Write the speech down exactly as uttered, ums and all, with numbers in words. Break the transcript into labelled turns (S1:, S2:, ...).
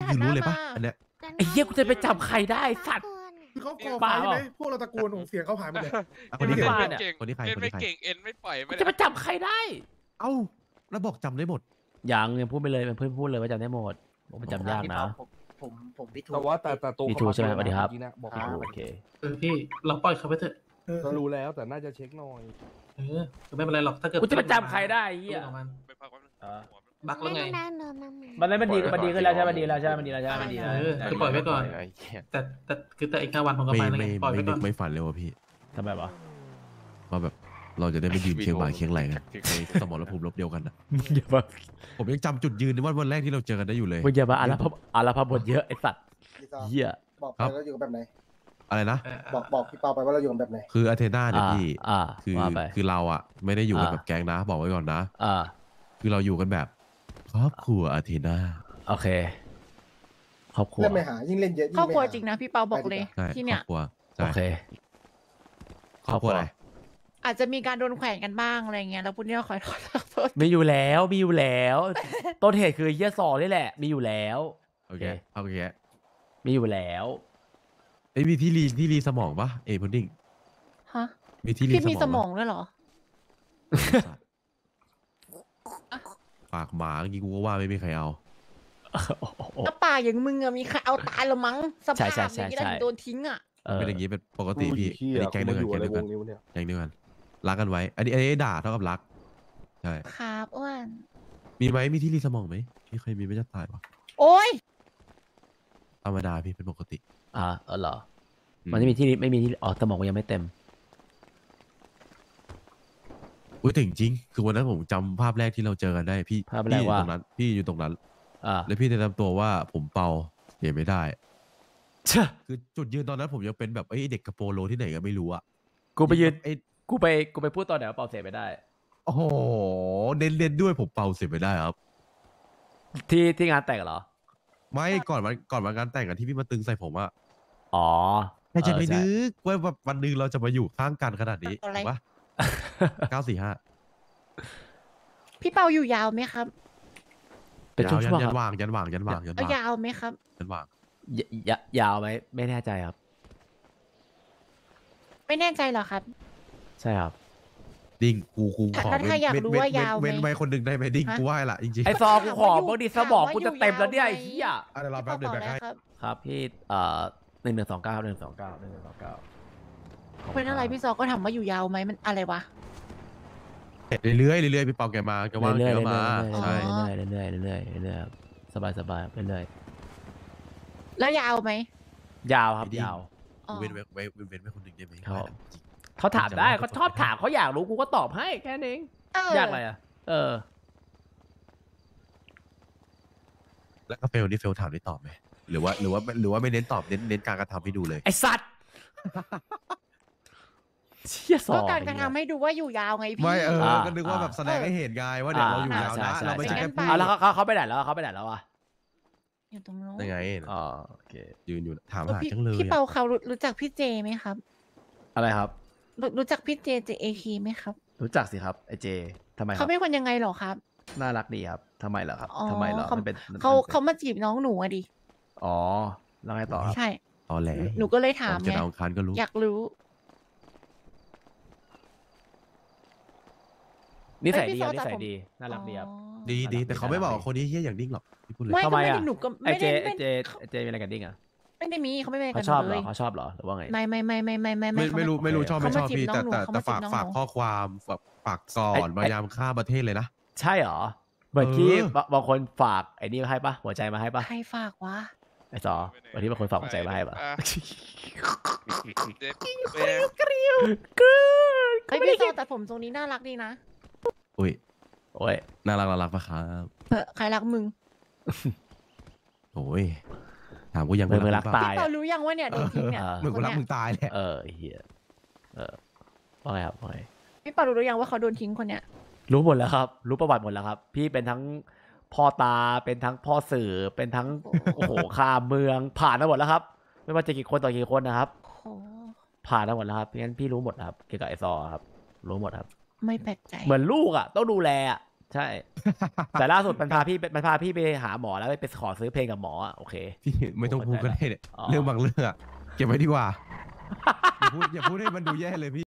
S1: คือรู้เลยปะอันเนี้ย
S2: ไอ้เหี้ยกูจะไปจับใครได้สัตว์
S3: คือเขากอไฟใช่ไหมพวกเราตะโกนเสียงเขาหายหมดเลย
S1: คนนี้ใคร
S2: บ้าเนี่ย
S1: คนนี้ใคร
S4: เอ็น
S1: คน
S4: ไม่
S1: นี้ใคร
S4: เก่งเอ็นไม่ปล่อยไม่
S2: จะไปจับใครได้
S1: เอ้าแล้วบอกจำได้หมด
S2: ยังยังพูดไปเลยมันเพิ่งพูดเลยว่าจำได้หมดผมมันจำยากนะ
S5: ผมผมพี่ทู
S6: แต่ว่าแต่แต่ตัว
S2: พี่ทูใช่ไหมสวัสดีครับ
S6: บอก
S2: พี่
S6: ว่า
S2: ทูโอเค
S7: เออพี่เราปล่อยเขาไปเถอะ
S6: ก็รู้แล้วแต่น่าจะเช็คหน่อย
S7: เออไม่เป็นไรหรอกถ้าเกิด
S2: กูจะไปจับใครได้ไอ้เหี้ย
S7: ของมัน
S4: ไปพักแป๊บนึง
S7: บักแล้วไง
S2: มันเลยมันดีมันดีขึ้นแล้วใช่ไหมมันดีแล้วใช่ไหมมันดีแล้วใช่ไหมมันดีแล้ว
S7: เออคือปล่อยไว้ก่อน
S6: ไอ้เหี้ย
S7: แต่แต่คือแต่อีกห้าวันผมก็
S1: ไม่
S7: ไปแล้วไง
S1: ไม่
S7: ปล่อย
S1: ไม่
S7: ไว้
S1: นึ
S7: ก่อก น
S1: ไม่ฝันเลยว่ะพี่
S2: ทำไมวะ
S1: ว่าแบบเราจะได้ไม่ยืนเคียงบ่าเคียงไหลกันในสมรภูมิรบเดียวกันนะ
S2: อย่ามา
S1: ผมยังจำจุดยืนว่าวันแรกที่เราเจอกันได้อยู่เลย
S2: มึงอย่ามาอาราพอาราพบทเยอะไอ้สัตว์เหี้ย
S3: บอกไปแล้วอยู่กันแบบไหน
S1: อะไรนะ
S7: เออ
S3: บอกบอกพี่เปาไปว่าเราอยู่กันแบบไหน
S1: คืออาเทนาเนี่ย
S2: อ่า
S1: พี่
S2: อ่า
S1: คือ
S2: ว่าไป
S1: คือเราอ่ะไม่ได้อยู่กัน
S2: อ่า
S1: แบบแก๊งนะ บอกไว้ก่อนนะ
S2: อ่า
S1: คือเราอยู่กันแบบครอบครัวอาเทนา
S2: โอเคครอบครัว
S3: เล่นไม่หายิ่งเล่นเยอะยิ่ง
S8: ครอบ
S3: ไม่
S8: ครัว
S3: หา
S8: จริงนะพี่เปาบอกเลย
S1: ใช่
S8: ที่
S1: คร
S8: เนี่
S1: อย บครัวใช่
S2: โอเค
S1: ครอบครัวอะไร
S8: อาจจะมีการโดนแขวนกันบ้างอะไรเงี้ยแล้วพวกนี้ก็คอยขอโทษ
S2: มีอยู่แล้วมีอยู่แล้ว ต้นเหตุคือเหี้ยซอนี่แหละ มีอยู่แล้ว
S1: โอเคโอเค
S2: มีอยู่แล้ว
S1: ไอ้ยมีที่รีที่รีสมองปะเอพุดดิ้ง
S8: ฮะ
S1: มีที่รี
S8: พี่มีส
S1: ส
S8: ม
S1: ม
S8: อ
S1: อง
S8: งด้วยเหรอ
S1: ปากหมาเมื่อกี้กูก็ว่าไม่มีใครเอา
S8: ถ้าป่าอย่างมึงอะมีใครเอาตายละมั้งส
S2: ใช่
S8: ภาพ
S2: ใช่
S8: อย่างนี้
S2: ใช่
S8: แล้วโดนทิ้งอะ
S2: เออ
S1: เป็นอย่างนี้เป็นปกติพี่
S6: ขี้
S1: เป็นแก๊งเดียวกัน
S6: อยู่
S1: แก๊ง
S6: อะไร
S1: เดียว
S6: ว
S1: กัน
S6: งนิ้วเนี่ย
S1: แก๊งเดียวกันรักกันไว้ อันนี้อันนี้ด่าเท่ากับรักใช่
S8: ครับอ้วน
S1: มีไหมมีที่รีสมองไหมมีใครมีไม่จะตายวะ
S8: โอ้ย
S1: ธรรมดาพี่เป็นปกติ
S2: อ่าเออเหรอ
S1: อื
S2: มันไม่มีที่ไม่มีที่อ๋อสมองกูยังไม่เต็ม
S1: อุ้ยแต่จริงๆคือวันนั้นผมจำภาพแรกที่เราเจอกันได้พี่
S2: ภาพแรก
S1: พี่อยู่
S2: ว่า
S1: ตรงนั้นพี่อยู่ตรงนั้น
S2: อ่า
S1: แล้วพี่แนะนำตัวว่าผมเปาเปลี่ยนไม่ได้
S2: เช่
S1: คือจุดยืนตอนนั้นผมยังเป็นแบบไอ้เด็กกระโปรงโลที่ไหนก็ไม่รู้อะ
S2: กูไปยืน
S1: ไอ้
S2: กูไปกูไปพูดตอนไหนว่าเป่าเสียไม่ได้
S1: โอ้โหเน้นเน้นด้วยผมเปาเสียไม่ได้ครับ
S2: ที่ที่งานแต่งเหรอ
S1: ไม่ก่อนวันก่อนวันงานแต่งอะที่พี่มาตึงใส่ผมอะ
S2: อ๋อ
S1: ใครจะไป
S2: เออ
S1: นึกว่าแบบวันหนึงเราจะมาอยู่ข้างกันขนาดนี้
S8: อะไร
S1: ถูกปะเก้าสี่ห้า
S8: พี่เปาอยู่ยาวไหมครับ
S2: เป็นช่วง
S1: ยั
S2: ๆ
S1: ยั
S2: ครับ
S1: ว่างยันว่างยันว่างยัน
S8: เอา
S1: ว่าง
S8: ยาวไหมครับ
S1: ยันว่าง
S2: ยยยาวไหมไม่แน่ใจครับ
S8: ไม่แน่ใจเหรอครับ
S2: ใช่ครับ
S1: ดิ้งกูกูขอ
S8: ถ้าถ้าอยาก
S1: เว้น
S8: รู้
S1: เว้น
S8: ว่ายาวไหม
S1: เว้นไว้คนหนึ่งได้ไหมดิ้ง
S8: ฮะ
S1: กูไหว้ละจริงๆ
S2: ไอซอกูขอ
S8: ถามว่าอยู่
S2: บางทีสมองกูจะเต็มแล้วเนี่ย
S8: ถาม
S2: ไอ้
S8: ว่าอยู่
S2: เหี้ย
S8: ยาว
S1: อ่ะเดี๋ยวรอ
S8: พี่
S1: แป๊บเดียว
S8: เปา
S1: แป๊บ
S8: ต่อ
S1: ให้
S8: ได้ครับ
S2: ครับพี่เอ่อหนึ่งหนึ่งสองเก้าหนึ่งสองเก้าหนึ่งหนึ่งสองเก้า
S8: เป็นอะไรพี่ซอก็ถามว่าอยู่ยาวไหมมันอะไรวะ
S1: เรื่อยๆเรื่อยๆพี่เปาแกมาแกว่าง
S2: เรื่อย
S1: แก
S2: ๆ
S1: ก็มา
S2: เรื่อยๆ
S1: ใช่
S2: เรื่อยๆเรื่อยๆเรื่อยๆเรื่อยๆครับสบายสบายๆเรื่อย
S8: แล้วยาวไหม
S2: ๆยาวครับยาว
S8: อ๋อ
S1: เว้นไว้เว้นเว้นเว้นไว้คนหนึ่งได้ไหม
S2: ครับ
S1: จริง
S2: เขาถามได้
S1: จำได้
S2: เขาชอบถามเขาอยากรู้กูก็ตอบให้แค่นั้นเอง
S8: เออย
S2: ากอะไรอ่ะ เออ
S1: แล้วก็เฟลนี่เฟลถามได้ตอบไหมหรือว่าหรือว่าหรือว่าไม่เน้นตอบเน้นเน้นการกระทำให้ดูเลย
S2: ไอสัตว์เชี่ยสอ
S8: ก็
S2: ง
S8: การกระทำให้ดูว่าอยู่ยาวไงพี่
S1: ไม่เออ
S2: อ่า
S1: ก็นึกว่าแบบแสดงให้เห็นไงว่าเดี๋ยวเราอยู่ยาวนะ
S2: ใช่
S1: เราไม่ใช่
S2: ใช่
S1: แค่พูด
S2: อ่ะแล้วเขาเขาเขาไปไหนแล้วเขาไปไหนแล้วอ่ะ
S8: อยู่ตรงนู้น
S1: ยังไง
S2: อ๋อโอเค
S1: ยืนอยู่ถาม
S8: เออ
S1: หา
S8: พี่
S1: จังเลย
S8: พี่
S1: อะ
S8: เปาเขารู้รู้จักพี่เจไหมครับ
S2: อะไรครับ
S8: รู้รู้จักพี่เจเจเอคีไหมครับ
S2: รู้จักสิครับไอเจทำไมครั
S8: เขา
S2: บ
S8: เป็นคนยังไงเหรอครับ
S2: น่ารักดีครับทำไมเหรอครับ
S8: อ๋อ
S2: ทำไมเหรอ
S8: เขา
S2: มันเป็น
S8: เขา
S2: มันป็น
S8: เขามาจีบน้องหนูอะดิ
S2: อ๋อแล้วไงต่อครับ
S8: ใช่
S1: ตอแหล
S8: หนูก็เลยถาม
S1: จะ
S8: ไง
S1: ดาวอังคารก็รู้
S8: อยากรู้
S2: นิสัย
S8: เอ้ย
S2: ดี
S8: พี่
S2: ครับ
S8: ซอ
S2: นิสัย
S8: ผม
S2: ดีน่ารักดีครับ
S8: อ๋อ
S1: ดีดีแต่เขาไม่บอก
S2: น่ารัก
S1: คนนี้เฮี้ยอย่างดิ้งหรอกพี่พูดเลย
S8: ไม่
S2: ทำ
S8: ก็
S2: ไม
S8: ไม่
S2: อ่ะ
S8: ได้หนูก็
S2: ไอ
S8: ไม่
S2: เจ
S8: ได้
S2: ไอ
S8: ไม่
S2: เจไอเจมีอะไรกันดิ้งอ่ะ
S8: ไม่ได้มีเขาไม่เป็นกั
S2: เขา
S8: น
S2: ชอบเห
S8: เล
S2: รอย เขาชอบเหรอหรือว่าไง
S8: ไม่ไม่ไม่ไม่ไม่ไม่
S1: ไม่ไม่รู้ไม่รู้ชอบไม่ชอบ
S8: เขาาจี
S1: พี่แต่
S8: น้งหนู
S1: แต่
S8: เข
S1: แต่
S8: มจีบ
S1: ฝาก
S8: น้อง
S1: ฝาก
S8: หนู
S1: ข้อความฝากฝากสอนพยายามฆ่าประเทศเลยนะ
S2: ใช่เหรอเหมือนที่
S1: เออ
S2: บางคนฝากไอ้นี่มาให้ปะหัวใจมาให้ปะ
S8: ใครฝากวะ
S2: ไอ้ซอวันที่บางคนฝากหัวใจมาให้ปะ
S4: อ่ะเด็ก
S2: กรึ๊ด
S8: ไอยพี่ซอแต่ผมทรงนี้น่ารักดีนะ
S1: อุ้ย
S2: โอ้ย
S1: น่ารักน่ารักปะครับ
S8: เออใครรักมึง
S1: โอ้ยถามกูยัง
S2: มึงมึงรัก
S1: เปล่
S2: ตาย
S8: พี่เปารู้ยังว่าเนี่ยโดนทิ้งเนี่ย
S2: เออ
S1: มึงกูรักมึงตายแหละ
S2: เออไอ้เฮียเออว่าไงครับว่าไง
S8: พี่เปารู้หรือยังว่าเขาโดนทิ้งคนเนี้ย
S2: รู้หมดแล้วครับ รู้ประวัติหมดแล้วครับ พี่เป็นทั้งพ่อตาเป็นทั้งพ่อสื่อเป็นทั้งโอ้โหข้ามเมืองผ่านมาหมดแล้วครับ ไม่ว่าจะกี่คนต่อกี่คนนะครับ
S8: โอ้โห
S2: ผ่านมาหมดแล้วครับงั้นพี่รู้หมดครับเกี่ยวกับไอซอครับ รู้หมดครับ
S8: ไม่แปลกใจ
S2: เหมือนลูกอ่ะต้องดูแลอ่ะใช่ แต่ล่าสุดมันพาพี่มันพาพี่ไปหาหมอแล้วไปขอซื้อเพลงกับหมออ่ะโอเค
S1: พี่ไม่ต้องพูดก็ได้เนี่ย
S2: อ๋อ
S1: เรื่องบางเรื่องอะเก็บไว้ดีกว่า อย่าพูดอย่าพูดให้มันดูแย่เลยพี่